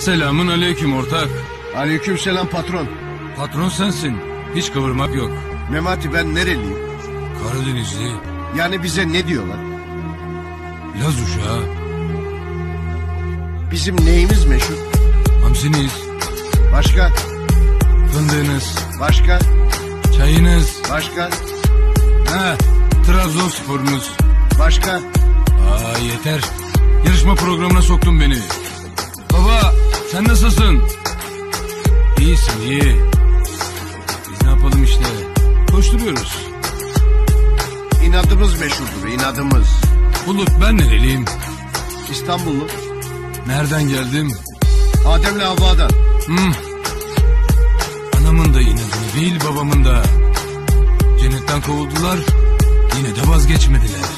Selamun aleyküm ortak. Aleykümselam patron. Patron sensin. Hiç kıvırmak yok. Memati ben nereliyim? Karadenizli. Yani bize ne diyorlar? Laz uşağı. Bizim neyimiz meşhur? Hamsiniz. Başka? Fındığınız. Başka? Çayınız. Başka? Trabzonsporunuz. Başka? Yeter. Yarışma programına soktun beni. Baba sen nasılsın? İyisin iyi. Biz ne yapalım işte. Koşturuyoruz. İnadımız meşhurdur, inadımız. Bulut ben nereliyim? İstanbullu. Nereden geldim? Adem'le Havva'dan. Anamın da inadını değil babamın da. Cennetten kovuldular. Yine de vazgeçmediler.